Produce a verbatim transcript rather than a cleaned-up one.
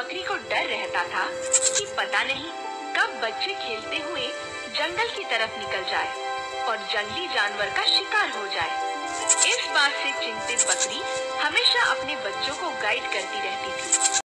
बकरी को डर रहता था कि पता नहीं कब बच्चे खेलते हुए जंगल की तरफ निकल जाए और जंगली जानवर का शिकार हो जाए। इस बात से चिंतित बकरी हमेशा अपने बच्चों को गाइड करती रहती थी।